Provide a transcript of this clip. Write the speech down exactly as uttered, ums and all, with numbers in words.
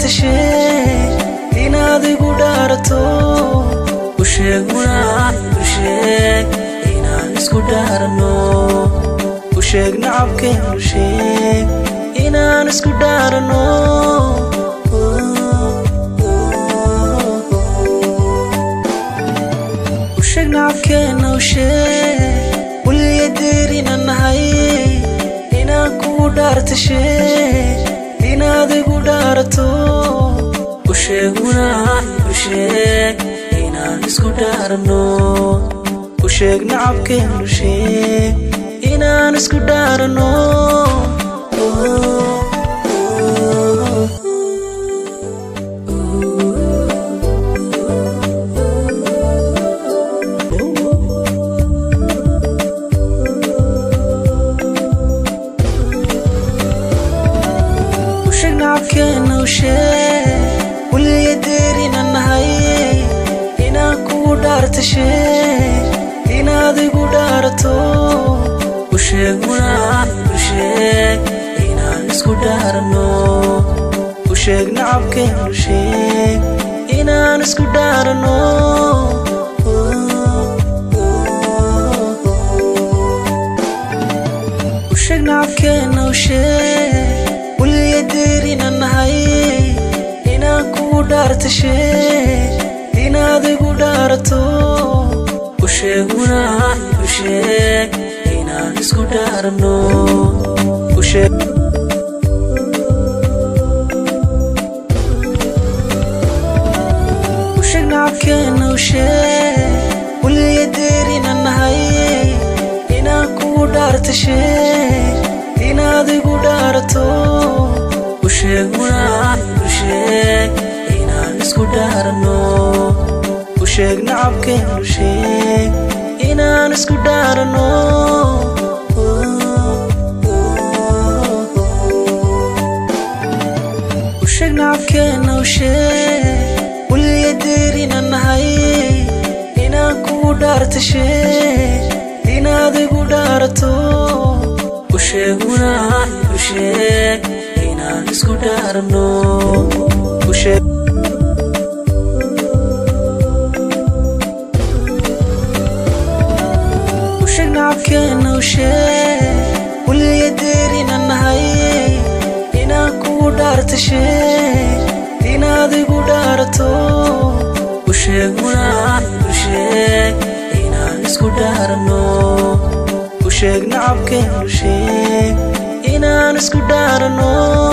sheeg inaad igu dhaarato u sheeg munaad u sheeg inaan isku dhaarano u sheeg nacabkeen u sheeg inaan isku dhaarano u sheeg nacabkeen u sheeg weliya deerina nahay inaan kugu dhaarta sheeg inaad igu dhaarato u sheeg munaad u sheeg inaan isku dhaarano u sheeg nacabkeen u sheeg inaan isku dhaarano u sheeg nacabkeen u sheeg weliya deerina nahay inaan kugu dhaarta sheeg inaad igu dhaarato u sheeg munaad u sheeg inaan isku dhaarano u sheeg nacabkeen u sheeg inaan isku dhaarano u sheeg nacabkeen u sheeg weliya deerina nahay inaan kugu dhaarta sheeg inaad igu dhaarato u sheeg munaad u sheeg inaan isku dhaarano u sheeg u sheeg nacabkeen u sheeg weliya deerina nahay inaan kugu dhaarta sheeg inaad igu dhaarato u sheeg munaad u sheeg inaan isku dhaarano u sheeg nacabkeen u sheeg inaan isku dhaarano u sheeg nacabkeen u sheeg weliya deerina nahay inaan kugu dhaarta sheeg inaad igu dhaarato u sheeg munaad u sheeg inaan isku dhaarano u sheeg nacabkeen u sheeg weliya deerina nahay inaan kugu dhaarta sheeg inaad igu dhaarato u sheeg munaad u sheeg inaan isku dhaarano u sheeg nacabkeen u sheeg inaan isku dhaarano